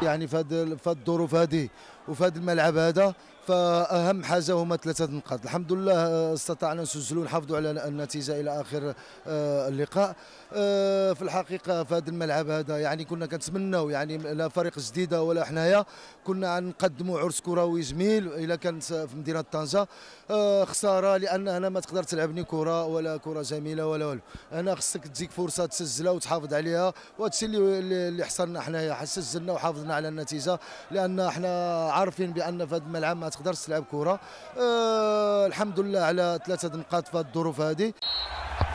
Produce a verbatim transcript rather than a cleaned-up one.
يعني في هذه في هذه الظروف هذه وفي هذا الملعب هذا، فاهم حاجه هما ثلاثه نقاط. الحمد لله استطعنا نسجلوا ونحافظوا على النتيجه الى اخر آه، اللقاء. آه، في الحقيقه في هذا الملعب هذا يعني كنا كنتمناو، يعني لا فريق جديده ولا حنايا، كنا نقدموا عرس كروي جميل الى كانت في مدينه طنجه. آه، خساره لان هنا ما تقدر تلعبني كره ولا كره جميله ولا والو. هنا خصك تجيك فرصه تسجلها وتحافظ عليها، وهذا الشيء اللي اللي حصلنا حنايا، سجلنا وحافظنا على النتيجه، لان احنا عارفين بان في هذا الملعب ما تقدرش تلعب كره. أه الحمد لله على ثلاثه نقاط في هذه الظروف هذه.